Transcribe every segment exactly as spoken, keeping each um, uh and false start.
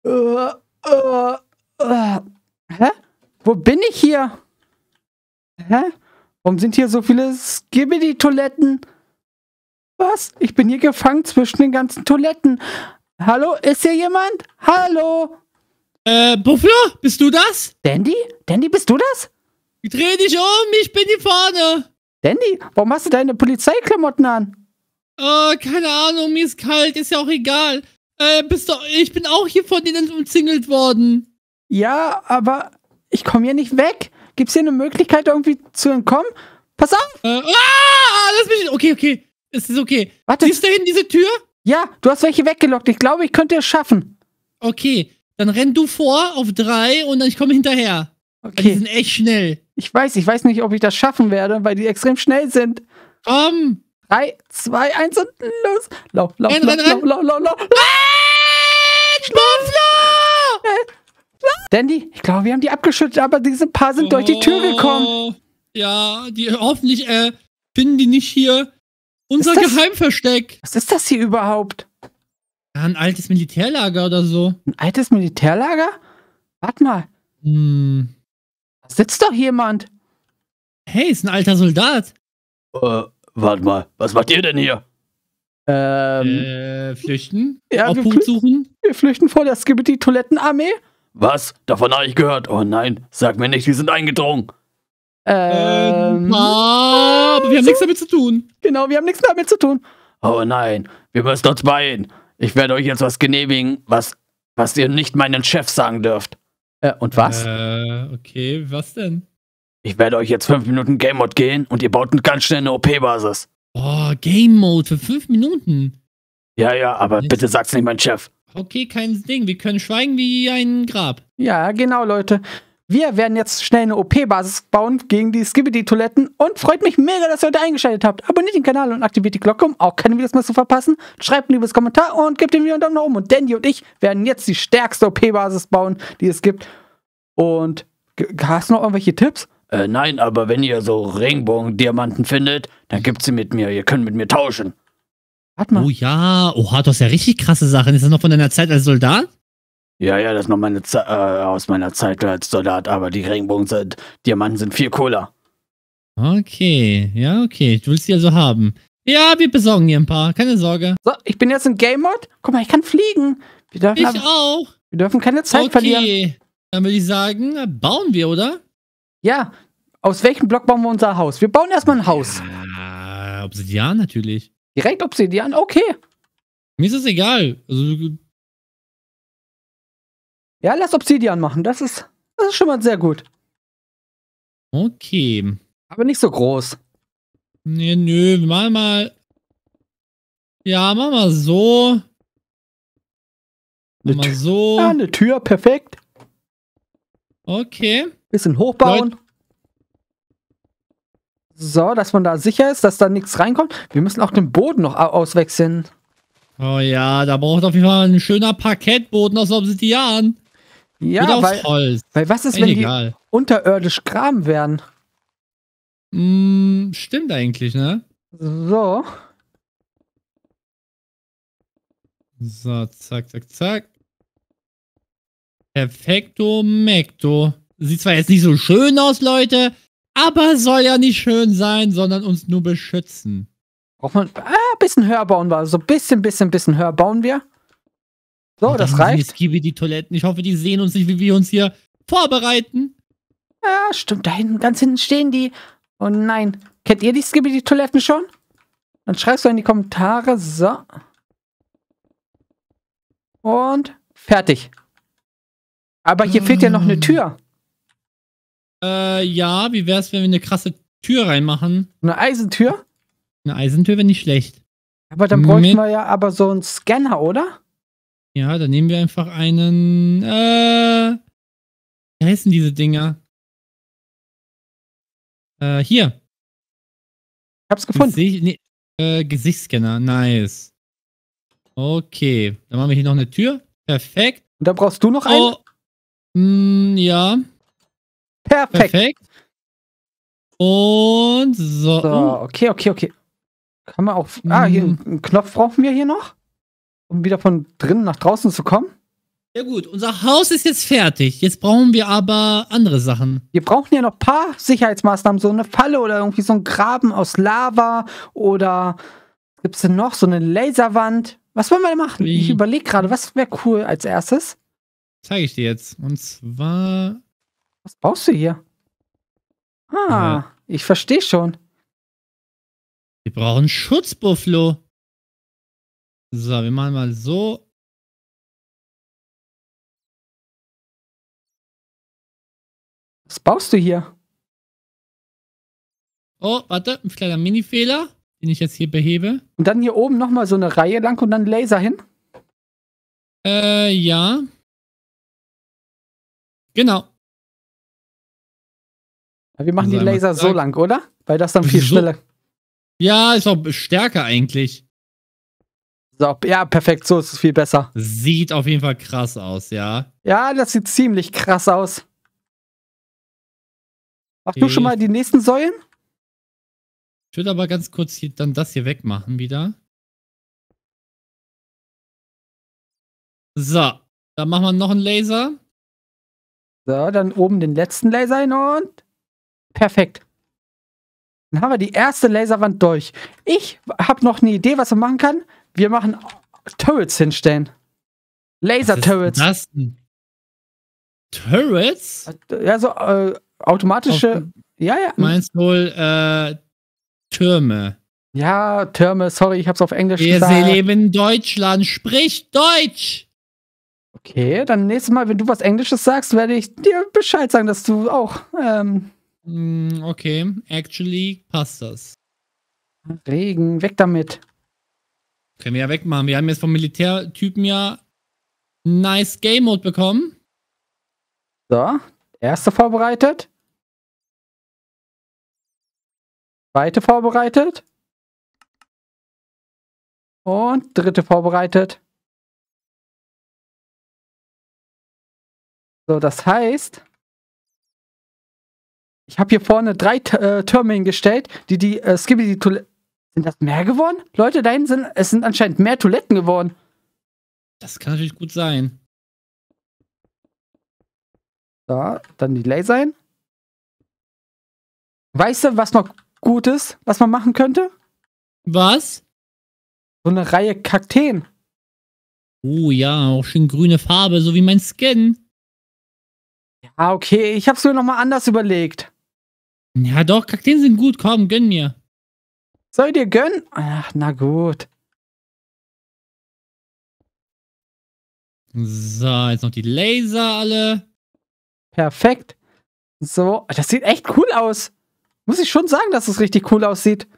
Uh, uh, uh. Hä? Wo bin ich hier? Hä? Warum sind hier so viele Skibidi-Toiletten? Was? Ich bin hier gefangen zwischen den ganzen Toiletten. Hallo? Ist hier jemand? Hallo? Äh, Buffalo? Bist du das? Dandy? Dandy, bist du das? Dreh dich um, ich bin hier vorne. Dandy, warum hast du deine Polizeiklamotten an? Äh, keine Ahnung, mir ist kalt, ist ja auch egal. Äh, bist du, ich bin auch hier von denen umzingelt worden. Ja, aber ich komme hier nicht weg. Gibt's hier eine Möglichkeit, irgendwie zu entkommen? Pass auf! Äh, ah, lass mich, okay, okay, es ist okay. Warte. Siehst du hinten diese Tür? Ja, du hast welche weggelockt. Ich glaube, ich könnte es schaffen. Okay, dann renn du vor auf drei und dann ich komme hinterher. Okay. Weil die sind echt schnell. Ich weiß, ich weiß nicht, ob ich das schaffen werde, weil die extrem schnell sind. Komm. Drei, zwei, eins und los. Lauf, lauf, Renn, lauf, renn, lauf, renn. lauf, lauf, lauf. Buffalo! Dandy, ich glaube, wir haben die abgeschüttet, aber diese paar sind durch die Tür gekommen. Oh, ja, die hoffentlich äh, finden die nicht hier unser Ist das- Geheimversteck. Was ist das hier überhaupt? Ja, ein altes Militärlager oder so. Ein altes Militärlager? Warte mal, Hm. da sitzt doch jemand. Hey, ist ein alter Soldat. Äh, warte mal, was macht ihr denn hier? Ähm, Äh, flüchten? ja, wir, Obhut flü suchen? wir flüchten vor der Skibidi-Toilettenarmee. Was? Davon habe ich gehört. Oh nein, sag mir nicht, die sind eingedrungen. Ähm, ah, aber wir haben nichts damit zu tun. genau, wir haben nichts damit zu tun. Oh nein, wir müssen uns beeilen. Ich werde euch jetzt was genehmigen, was, was ihr nicht meinen Chef sagen dürft. Äh, und was? Äh, okay, was denn? Ich werde euch jetzt fünf Minuten Game Mode gehen und ihr baut ganz schnell eine O P-Basis. Oh, Game Mode für fünf Minuten. Ja, ja, aber Jetzt- bitte sag's nicht mein Chef. Okay, kein Ding. Wir können schweigen wie ein Grab. Ja, genau, Leute. Wir werden jetzt schnell eine O P-Basis bauen gegen die Skibidi-Toiletten und freut mich mega, dass ihr heute eingeschaltet habt. Abonniert den Kanal und aktiviert die Glocke, um auch keine Videos mehr zu verpassen. Schreibt ein liebes Kommentar und gebt dem Video einen Daumen nach oben. Und Dandy und ich werden jetzt die stärkste O P-Basis bauen, die es gibt. Und g- hast du noch irgendwelche Tipps? Äh, nein, aber wenn ihr so Regenbogen-Diamanten findet, dann gebt sie mit mir. Ihr könnt mit mir tauschen. Warte mal. Oh ja, oha, du hast ja richtig krasse Sachen. Ist das noch von deiner Zeit als Soldat? Ja, ja, das ist noch meine Ze äh, aus meiner Zeit als Soldat, aber die Regenbogen-Diamanten sind viel cooler. Okay, ja, okay. Du willst die also haben. Ja, wir besorgen dir ein paar. Keine Sorge. So, ich bin jetzt in Game Mode. Guck mal, ich kann fliegen. Wir dürfen, Ich aber, auch. wir dürfen keine Zeit Okay. verlieren. Dann würde ich sagen, bauen wir, oder? Ja, aus welchem Block bauen wir unser Haus? Wir bauen erstmal ein Haus. Ah, Obsidian natürlich. Direkt Obsidian, okay. Mir ist es egal. Also, Ja, lass Obsidian machen. Das ist, das ist schon mal sehr gut. okay. Aber nicht so groß. Nee, nö, mal mal. Ja, mach mal so. Mach Eine mal Tür. so. Ja, eine Tür, perfekt. Okay. Bisschen hochbauen. So, dass man da sicher ist, dass da nichts reinkommt. Wir müssen auch den Boden noch au- auswechseln. Oh ja, da braucht auf jeden Fall ein schöner Parkettboden aus Obsidian. Ja, Oder aus weil, Holz. weil was ist, Echt wenn die egal. unterirdisch graben werden? Mm, stimmt eigentlich, ne? So. So, zack, zack, zack. Perfekto, mekto. Sieht zwar jetzt nicht so schön aus, Leute, aber soll ja nicht schön sein, sondern uns nur beschützen. Braucht man. Ah, ein bisschen höher bauen wir. So ein bisschen, bisschen, bisschen höher bauen wir. So, Und das dann reicht. Jetzt gebe die Toiletten. Ich hoffe, die sehen uns nicht, wie wir uns hier vorbereiten. Ja, stimmt. Da hinten, ganz hinten stehen die. Oh nein. Kennt ihr die Skibidi-Toiletten schon? Dann schreibst du in die Kommentare. So. Und fertig. Aber hier fehlt ja noch eine Tür. Äh, ja, wie wär's, wenn wir eine krasse Tür reinmachen? Eine Eisentür. Eine Eisentür wäre nicht schlecht. Aber dann bräuchten Mit- wir ja aber so einen Scanner, oder? Ja, dann nehmen wir einfach einen, äh, wie heißen diese Dinger? Äh, hier. Ich hab's gefunden. Gesicht, nee, äh, Gesichtsscanner, nice. Okay, dann machen wir hier noch eine Tür. Perfekt. Und da brauchst du noch einen? Oh, mm, ja, Perfekt. perfekt. Und so. So, Oh, okay, okay, okay. Kann man auch. Ah, hier Mhm. einen Knopf brauchen wir hier noch, um wieder von drinnen nach draußen zu kommen. Ja gut, unser Haus ist jetzt fertig. Jetzt brauchen wir aber andere Sachen. Wir brauchen ja noch ein paar Sicherheitsmaßnahmen, so eine Falle oder irgendwie so ein Graben aus Lava oder gibt es denn noch so eine Laserwand? Was wollen wir denn machen? Wie? Ich überlege gerade, was wäre cool als erstes? Zeige ich dir jetzt. Und zwar... Was brauchst du hier? Ah, Ja. ich verstehe schon. Wir brauchen Schutzbuffalo. So, wir machen mal so. Was baust du hier? Oh, warte, ein kleiner Mini-Fehler, den ich jetzt hier behebe. Und dann hier oben nochmal so eine Reihe lang und dann Laser hin? Äh, ja. Genau. Ja, wir machen Also die einmal Laser so zack. lang, oder? Weil das dann viel So- schneller. Ja, ist auch stärker eigentlich. So, ja, perfekt, so ist es viel besser. Sieht auf jeden Fall krass aus, ja. Ja, das sieht ziemlich krass aus. Mach du Okay. schon mal die nächsten Säulen? Ich würde aber ganz kurz hier dann das hier wegmachen wieder. So, dann machen wir noch einen Laser. So, dann oben den letzten Laser hin und perfekt. Dann haben wir die erste Laserwand durch. Ich habe noch eine Idee, was man machen kann. Wir machen Turrets hinstellen. Laser-Turrets. Was ist denn das? Turrets? Ja, so äh, automatische. Ja, ja. Du meinst wohl äh, Türme. Ja, Türme, sorry, ich hab's auf Englisch Wir gesagt. leben in Deutschland. Sprich Deutsch! Okay, dann nächstes Mal, wenn du was Englisches sagst, werde ich dir Bescheid sagen, dass du auch ähm, Hm, okay, actually passt das. Regen, weg damit. Können wir ja wegmachen. Wir haben jetzt vom Militärtypen ja nice Game Mode bekommen. So, erste vorbereitet. Zweite vorbereitet. Und dritte vorbereitet. So, das heißt, ich habe hier vorne drei T- äh, Türme hingestellt, die die äh, Skibidi Toiletten. Sind das mehr geworden? Leute, da hinten sind, es sind anscheinend mehr Toiletten geworden. Das kann natürlich gut sein. So, dann die Laser hin. Weißt du, was noch gut ist, was man machen könnte? Was? So eine Reihe Kakteen. Oh ja, auch schön grüne Farbe, so wie mein Skin. Ah, okay, ich hab's mir nochmal anders überlegt. Ja doch, Kakteen sind gut, komm, gönn mir. Soll ich dir gönnen? Ach, na gut. So, jetzt noch die Laser alle. Perfekt. So, das sieht echt cool aus. Muss ich schon sagen, dass es richtig cool aussieht.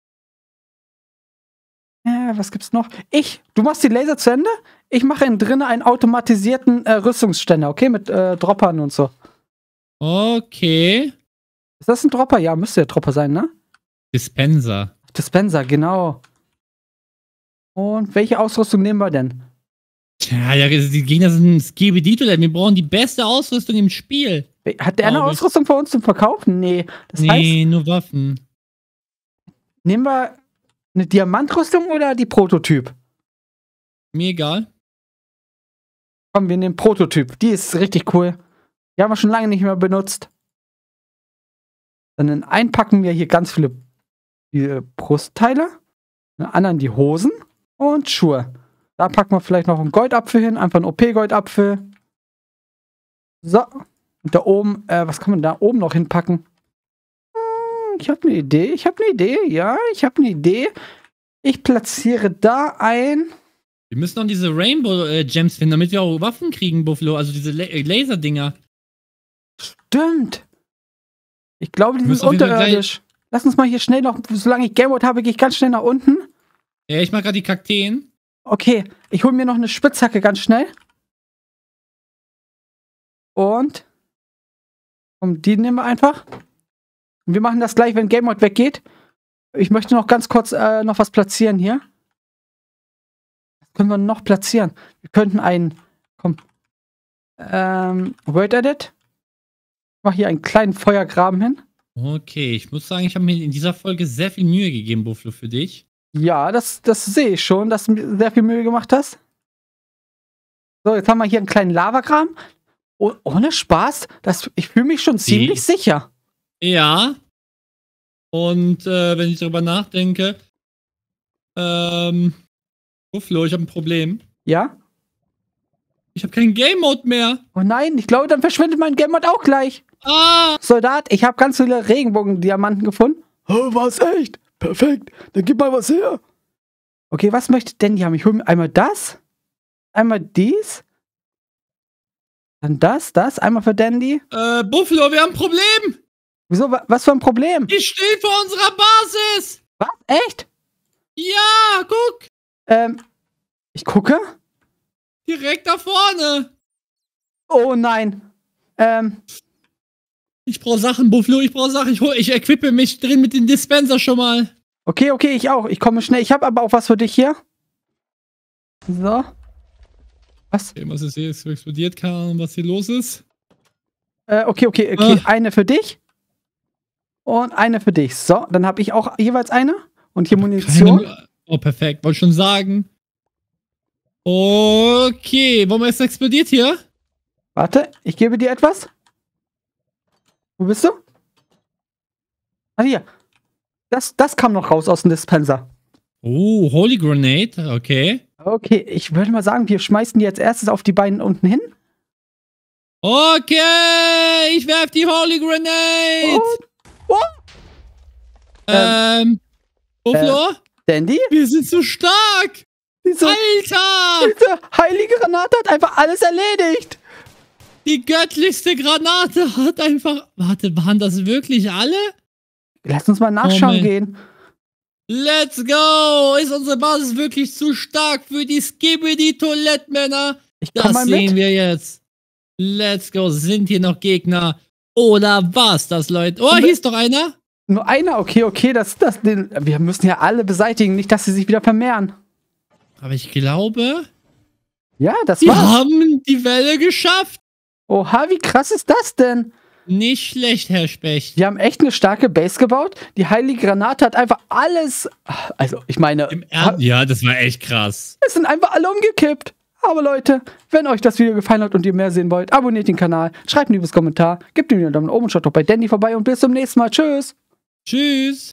Äh, was gibt's noch? Ich, du machst die Laser zu Ende. Ich mache innen drinnen einen automatisierten äh, Rüstungsständer, okay? Mit äh, Droppern und so. Okay. Ist das ein Dropper? Ja, müsste ja Dropper sein, ne? Dispenser. Dispenser, genau. Und welche Ausrüstung nehmen wir denn? Tja, ja, die Gegner sind Skibidi-Toiletten. Wir brauchen die beste Ausrüstung im Spiel. Hat der eine Glaub ich. Ausrüstung für uns zum Verkaufen? Nee. Das heißt, Nee, nur Waffen. nehmen wir eine Diamantrüstung oder die Prototyp? Mir egal. Komm, wir nehmen Prototyp. Die ist richtig cool. Die haben wir schon lange nicht mehr benutzt. Dann einpacken wir hier ganz viele die Brustteile. In anderen die Hosen und Schuhe. Da packen wir vielleicht noch einen Goldapfel hin. Einfach einen O P-Goldapfel. So. Und da oben, äh, was kann man da oben noch hinpacken? Hm, ich habe eine Idee. Ich habe eine Idee. Ja, ich habe eine Idee. Ich platziere da ein. Wir müssen noch diese Rainbow-Gems finden, damit wir auch Waffen kriegen, Buffalo. Also diese La äh, Laserdinger. Stimmt. Ich glaube, die Wir sind müssen auf jeden Fall unterirdisch. Lass uns mal hier schnell noch, solange ich Game Mode habe, gehe ich ganz schnell nach unten. Ja, ich mach gerade die Kakteen. Okay, ich hole mir noch eine Spitzhacke ganz schnell. Und und die nehmen wir einfach. Und wir machen das gleich, wenn Game Mode weggeht. Ich möchte noch ganz kurz äh, noch was platzieren hier. Was können wir noch platzieren? Wir könnten einen, komm, ähm, Word Edit. Ich mache hier einen kleinen Feuergraben hin. Okay, ich muss sagen, ich habe mir in dieser Folge sehr viel Mühe gegeben, Buffalo, für dich. Ja, das, das sehe ich schon, dass du mir sehr viel Mühe gemacht hast. So, jetzt haben wir hier einen kleinen Lavakram. Oh, ohne Spaß, das, ich fühle mich schon ziemlich Die- sicher. Ja. Und äh, wenn ich darüber nachdenke, ähm, oh Flo, ich habe ein Problem. Ja? Ich habe keinen Game Mode mehr. Oh nein, ich glaube, dann verschwindet mein Game Mode auch gleich. Ah! Soldat, ich habe ganz viele Regenbogen-Diamanten gefunden. Oh, was echt? Perfekt. Dann gib mal was her. Okay, was möchte denn die haben? Ich hole mir einmal das, einmal dies, dann das, das, einmal für Dandy. Äh, Buffalo, wir haben ein Problem. Wieso, wa- was für ein Problem? Die stehen vor unserer Basis. Was? Echt? Ja, guck. Ähm, ich gucke. Direkt da vorne. Oh nein. Ähm, Ich brauche Sachen, Buffalo, ich brauche Sachen. Ich, hol, ich equippe mich drin mit dem Dispenser schon mal. okay, okay, ich auch. Ich komme schnell. Ich habe aber auch was für dich hier. So. Was? Okay, was ist hier? Es explodiert, keine Ahnung, was hier los ist. Äh, okay, okay, okay. Ah. Eine für dich. Und eine für dich. So, dann habe ich auch jeweils eine. Und hier Munition. Keine, oh, perfekt, wollte schon sagen. Okay, warum ist es explodiert hier? Warte, ich gebe dir etwas. Wo bist du? Ah, hier. Das, das kam noch raus aus dem Dispenser. Oh, Holy Grenade, okay. Okay, ich würde mal sagen, wir schmeißen die jetzt erstes auf die beiden unten hin. Okay, ich werf die Holy Grenade. Und, oh, ähm, Buffalo, Dandy, wir sind so stark. diese, Alter, diese heilige Granate hat einfach alles erledigt. die göttlichste Granate hat einfach... Warte, waren das wirklich alle? Lass uns mal nachschauen Moment. gehen. Let's go! Ist unsere Basis wirklich zu stark für die Skibidi-Toilettmänner? Ich komm Das mal sehen mit. wir jetzt. Let's go. Sind hier noch Gegner? Oder was das, Leute? Oh, hier ist doch einer. Nur einer, okay, okay, das, das, den, wir müssen ja alle beseitigen, nicht, dass sie sich wieder vermehren. Aber ich glaube, Ja, das die war's. haben die Welle geschafft. Oha, wie krass ist das denn? Nicht schlecht, Herr Specht. Wir haben echt eine starke Base gebaut. Die heilige Granate hat einfach alles. Also, ich meine, Im Ernst? Ja, das war echt krass. es sind einfach alle umgekippt. Aber Leute, wenn euch das Video gefallen hat und ihr mehr sehen wollt, abonniert den Kanal, schreibt ein liebes Kommentar, gebt ihm einen Daumen oben, schaut doch bei Dandy vorbei und bis zum nächsten Mal. Tschüss. Tschüss.